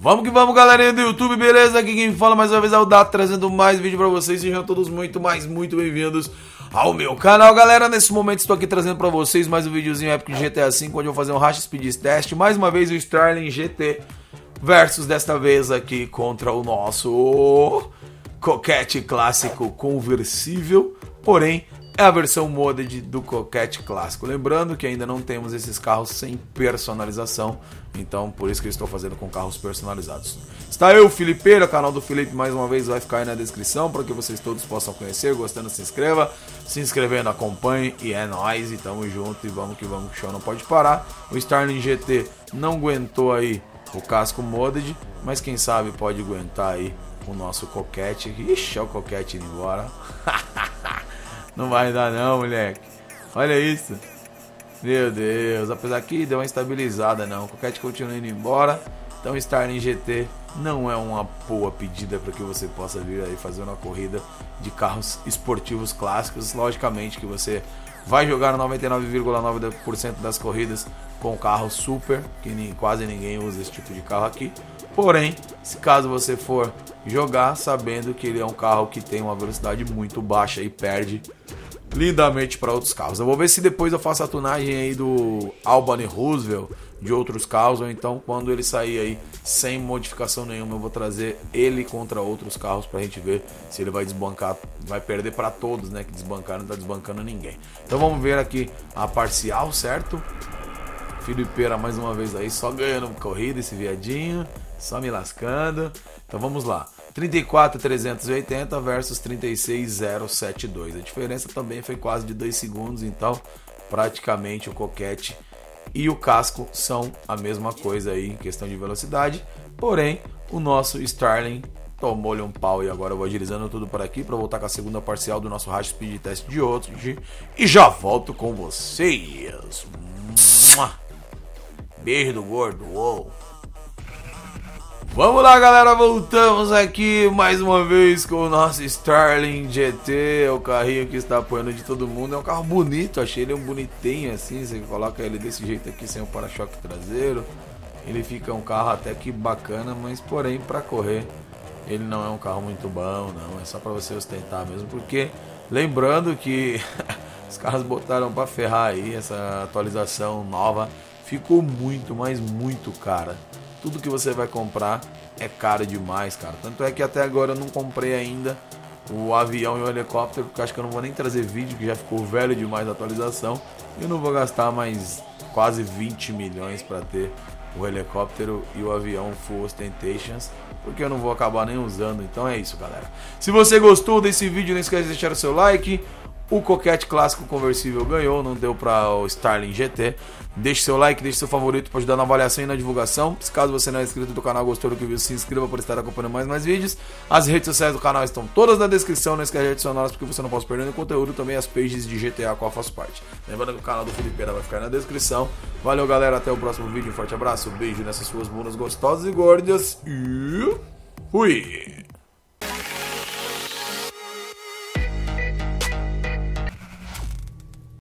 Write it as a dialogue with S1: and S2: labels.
S1: Vamos que vamos, galerinha do YouTube, beleza? Aqui quem fala mais uma vez é o Dato, trazendo mais vídeo pra vocês. Sejam todos muito bem-vindos ao meu canal, galera. Nesse momento estou aqui trazendo pra vocês mais um videozinho épico de GTA V, onde eu vou fazer um Racha Speed Test. Mais uma vez o Starling GT versus desta vez aqui contra o nosso Coquette clássico conversível, porém é a versão modded do Coquette clássico. Lembrando que ainda não temos esses carros sem personalização, então por isso que eu estou fazendo com carros personalizados. Está eu, Felipeira, o canal do Felipe mais uma vez vai ficar aí na descrição para que vocês todos possam conhecer. Gostando, se inscreva, se inscrevendo, acompanhe e é nóis, e tamo junto e vamos que o show não pode parar. O Starling GT não aguentou aí o casco modded, mas quem sabe pode aguentar aí o nosso Coquette. Ixi, é o Coquette indo embora. Não vai dar não, moleque. Olha isso. Meu Deus. Apesar que deu uma estabilizada, não. O Coquette continua indo embora. Então o Starling GT não é uma boa pedida para que você possa vir aí fazer uma corrida de carros esportivos clássicos. Logicamente que você vai jogar 99,9% das corridas com carro super, que quase ninguém usa esse tipo de carro aqui. Porém, se caso você for jogar sabendo que ele é um carro que tem uma velocidade muito baixa e perde lindamente para outros carros. Eu vou ver se depois eu faço a tunagem aí do Albany Roosevelt, de outros carros, ou então quando ele sair aí sem modificação nenhuma eu vou trazer ele contra outros carros pra gente ver se ele vai desbancar, vai perder para todos, né, que desbancaram, não tá desbancando ninguém. Então vamos ver aqui a parcial, certo? Felipeira mais uma vez aí, só ganhando corrida esse viadinho, só me lascando. Então vamos lá, 34.380 versus 36.072. A diferença também foi quase de 2 segundos, então praticamente o Coquette e o casco são a mesma coisa aí em questão de velocidade. Porém, o nosso Starling tomou-lhe um pau e agora eu vou agilizando tudo por aqui para voltar com a segunda parcial do nosso Racha Speed Test de hoje. E já volto com vocês. Beijo do gordo. Uou. Vamos lá, galera, voltamos aqui mais uma vez com o nosso Starling GT, o carrinho que está apoiando de todo mundo. É um carro bonito, achei ele um bonitinho assim, você coloca ele desse jeito aqui sem o para-choque traseiro. Ele fica um carro até que bacana, mas porém para correr ele não é um carro muito bom, não, é só para você ostentar mesmo, porque lembrando que os caras botaram para ferrar aí, essa atualização nova ficou muito, mas muito cara. Tudo que você vai comprar é caro demais, cara. Tanto é que até agora eu não comprei ainda o avião e o helicóptero, porque acho que eu não vou nem trazer vídeo, que já ficou velho demais a atualização. E eu não vou gastar mais quase 20 milhões para ter o helicóptero e o avião Full Ostentations, porque eu não vou acabar nem usando. Então é isso, galera. Se você gostou desse vídeo, não esquece de deixar o seu like. O Coquette clássico conversível ganhou, não deu para o Starling GT. Deixe seu like, deixe seu favorito para ajudar na avaliação e na divulgação. Se caso você não é inscrito do canal, gostou do que viu, se inscreva por estar acompanhando mais vídeos. As redes sociais do canal estão todas na descrição, não esquece de adicioná-las porque você não pode perder o conteúdo, também as pages de GTA a qual eu faço parte. Lembrando que o canal do Felipeira vai ficar na descrição. Valeu, galera, até o próximo vídeo, um forte abraço, beijo nessas suas bundas gostosas e gordas e fui!